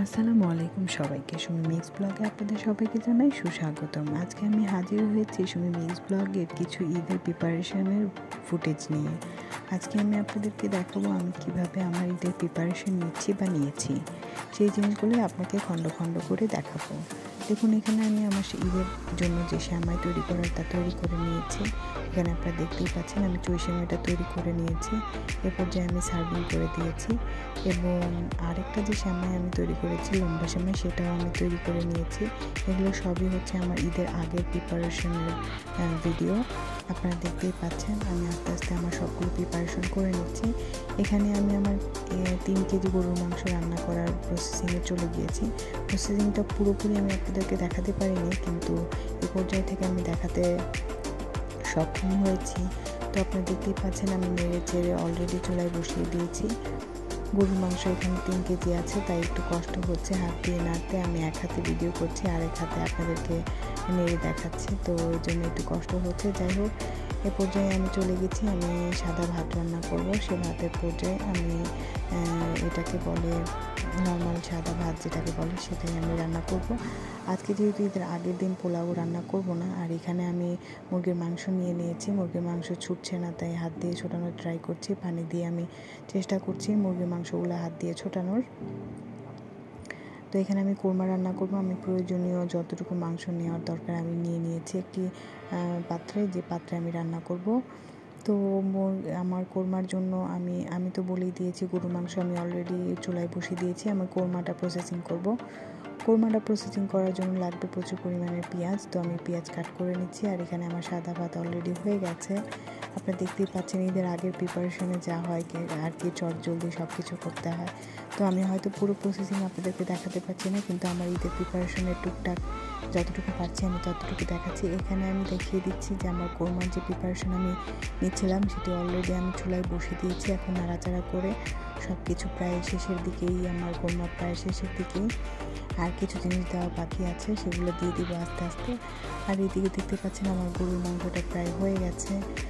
আসসালামু আলাইকুম সবাইকে। সুমি মিক্স ব্লগে আপনাদের সবাইকে জানাই সুস্বাগতম। আজকে আমি হাজির হয়েছি সুমি মিক্স ব্লগের কিছু ঈদের প্রিপারেশনের ফুটেজ নিয়ে। আজকে আমি আপনাদেরকে দেখাবো আমি কিভাবে আমার ঈদের প্রিপারেশন নিচ্ছি বা নিয়েছি, সেই জিনিসগুলো আপনাকে খণ্ড খণ্ড করে দেখাবো। দেখুন, এখানে আমি আমার ঈদের জন্য যে সেমাই তৈরি করার তা তৈরি করে নিয়েছি। এখানে আপনারা দেখতেই পাচ্ছেন আমি চুই সেমাইটা তৈরি করে নিয়েছি। এরপর যে আমি সার্ভিং করে দিয়েছি এবং আরেকটা যে সেমাই আমি তৈরি করেছি লম্বা সেমাই, সেটাও আমি তৈরি করে নিয়েছি। এগুলো সবই হচ্ছে আমার ঈদের আগের প্রিপারেশনের ভিডিও। আপনারা দেখতেই পাচ্ছেন আমি আস্তে আস্তে আমার সবগুলো প্রিপারেশন করে নিচ্ছি। এখানে আমি আমার 3 কেজি গরুর মাংস রান্না করার প্রসেসিংয়ে চলে গিয়েছি। প্রসেসিংটা পুরোপুরি আমি আপনাদেরকে দেখাতে পারিনি, কিন্তু এই পর্যায় থেকে আমি দেখাতে সক্ষম হয়েছি। তো আপনারা দেখতেই পাচ্ছেন আমি নেড়ে চেড়ে অলরেডি চুলায় বসিয়ে দিয়েছি। গরুর মাংস এখানে 3 কেজি আছে, তাই একটু কষ্ট হচ্ছে হাত দিয়ে নাড়তে। আমি এক হাতে ভিডিও করছি আর এক হাতে আপনাদেরকে নেড়ে দেখাচ্ছি, তো ওই জন্য একটু কষ্ট হচ্ছে। যাই হোক, এ পর্যায়ে আমি চলে গেছি, আমি সাদা ভাত রান্না করব। সে ভাতের পর্যায়ে আমি এটাকে বলে নর্মাল সাদা ভাত যেটাকে বলে, সেটাই আমি রান্না করব। আজকে যেহেতু ঈদের আগের দিন পোলাও রান্না করব না, আর এখানে আমি মুরগির মাংস নিয়ে নিয়েছি। মুরগির মাংস ছুটছে না, তাই হাত দিয়ে ছোটানোর ট্রাই করছি। পানি দিয়ে আমি চেষ্টা করছি মুরগির মাংসগুলো হাত দিয়ে ছোটানোর। তো এখানে আমি কোরমা রান্না করব। আমি প্রয়োজনীয় যতটুকু মাংস নেওয়ার দরকার আমি নিয়ে নিয়েছি একটি পাত্রে, যে পাত্রে আমি রান্না করব। তো আমার কোরমার জন্য আমি তো বলেই দিয়েছি গরুর মাংস আমি অলরেডি চুলায় বসিয়ে দিয়েছি। আমি কোরমাটা প্রসেসিং করব। কোরমাটা প্রসেসিং করার জন্য লাগবে প্রচুর পরিমাণে পেঁয়াজ, তো আমি পেঁয়াজ কাট করে নিচ্ছি। আর এখানে আমার সাদা ভাত অলরেডি হয়ে গেছে। আপনারা দেখতেই পাচ্ছেন ঈদের আগের প্রিপারেশনে যা হয় আর কি চটজলদি সব কিছু করতে হয়। তো আমি হয়তো পুরো প্রসেসিং আপনাদেরকে দেখাতে পারছি না, কিন্তু আমার ঈদের প্রিপারেশনের টুকটাক যতটুকু পারছি আমি ততটুকু দেখাচ্ছি। এখানে আমি দেখিয়ে দিচ্ছি যে আমার কোরমার যে প্রিপারেশন আমি নিচ্ছিলাম সেটি অলরেডি আমি চুলায় বসিয়ে দিয়েছি। এখন নাড়াচাড়া করে সব কিছু প্রায় শেষের দিকেই, আমার কোরমা প্রায় শেষের দিকেই। আর কিছু জিনিস দেওয়া বাকি আছে, সেগুলো দিয়ে দিব আস্তে আস্তে। আর এদিকে দেখতে পাচ্ছেন আমার গরুর মাংসটা প্রায় হয়ে গেছে,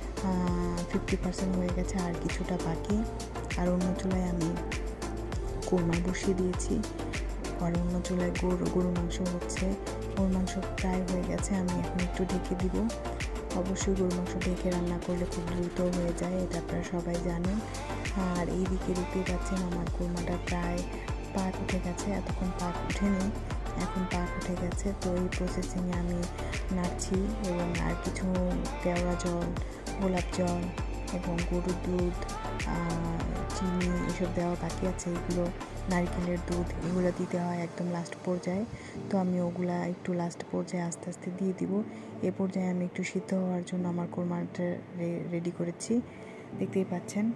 50% হয়ে গেছে, আর কিছুটা বাকি। আর অন্য চুলায় আমি কোরমা বসিয়ে দিয়েছি, আর অন্য চুলায় গরুর মাংস হচ্ছে। গরুর মাংস প্রায় হয়ে গেছে, আমি এখন একটু ঢেকে দিব। অবশ্যই গরুর মাংস ঢেকে রান্না করলে খুব দ্রুত হয়ে যায়, এটা আপনারা সবাই জানেন। আর এইদিকে দেখতেই পাচ্ছেন আমার কোরমাটা প্রায় পাক উঠে গেছে। এতক্ষণ পাক উঠেনি, এখন পাক উঠে গেছে। তো এই প্রসেসিংয়ে আমি নাড়ছি এবং আর কিছু কেওড়া জল, গোলাপ জল এবং গরুর দুধ, চিনি এসব দেওয়া বাকি আছে। এগুলো নারকেলের দুধ এগুলো দিতে হয় একদম লাস্ট পর্যায়ে। তো আমি ওগুলা একটু লাস্ট পর্যায়ে আস্তে আস্তে দিয়ে দিব। এ পর্যায়ে আমি একটু সিদ্ধ হওয়ার জন্য আমার কোরমাটা রেডি করেছি, দেখতেই পাচ্ছেন।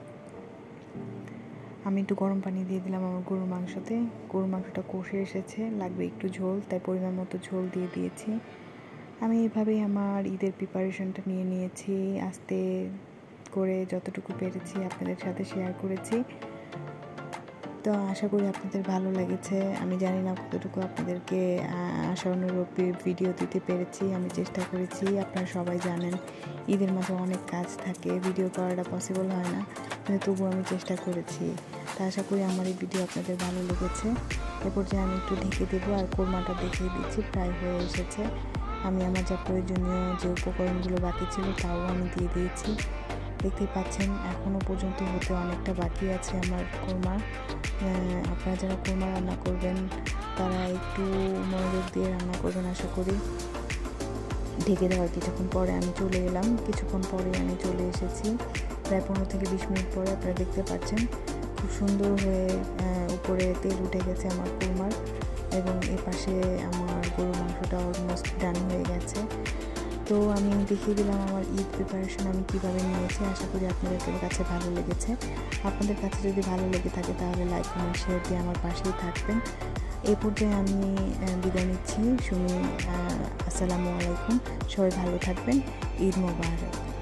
আমি একটু গরম পানি দিয়ে দিলাম আমার গরুর মাংসতে। গরুর মাংসটা কষে এসেছে, লাগবে একটু ঝোল, তাই পরিমাণ মতো ঝোল দিয়ে দিয়েছি। আমি এভাবেই আমার ঈদের প্রিপারেশনটা নিয়ে নিয়েছি, আস্তে করে যতটুকু পেরেছি আপনাদের সাথে শেয়ার করেছি। তো আশা করি আপনাদের ভালো লেগেছে। আমি জানি না কতটুকু আপনাদেরকে আশানুরূপ ভিডিও দিতে পেরেছি। আমি চেষ্টা করেছি, আপনারা সবাই জানেন ঈদের মাঝে অনেক কাজ থাকে, ভিডিও করাটা পসিবল হয় না, কিন্তু তবুও আমি চেষ্টা করেছি। তা আশা করি আমার এই ভিডিও আপনাদের ভালো লেগেছে। এরপর যে আমি একটু ঢেকে দেবো, আর কোরমাটা দেখিয়ে দিচ্ছি প্রায় হয়ে এসেছে। আমি আমার যা প্রয়োজনীয় যে উপকরণগুলো বাকি ছিল তাও আমি দিয়ে দিয়েছি, দেখতেই পাচ্ছেন। এখনও পর্যন্ত হতে অনেকটা বাকি আছে আমার কোরমা। আপনারা যারা কোরমা রান্না করবেন তারা একটু মনোযোগ দিয়ে রান্না করবেন আশা করি। ঢেকে দেওয়ার কিছুক্ষণ পরে আমি চলে এলাম, কিছুক্ষণ পরে আমি চলে এসেছি, প্রায় 15 থেকে 20 মিনিট পরে। আপনারা দেখতে পাচ্ছেন খুব সুন্দর হয়ে উপরে তেল উঠে গেছে আমার কোরমার, এবং এপাশে আমার গরুর মাংসটা অলমোস্ট ডান হয়ে গেছে। তো আমি দেখিয়ে দিলাম আমার ঈদ প্রিপারেশন আমি কীভাবে নিয়েছি। আশা করি আপনাদের কাছে ভালো লেগেছে। আপনাদের কাছে যদি ভালো লেগে থাকে তাহলে লাইক, কমেন্ট, শেয়ার দিয়ে আমার পাশেই থাকবেন। এই পর্যায়ে আমি বিদায় নিচ্ছি। আসসালামু আলাইকুম, সবাই ভালো থাকবেন। ঈদ মোবারক।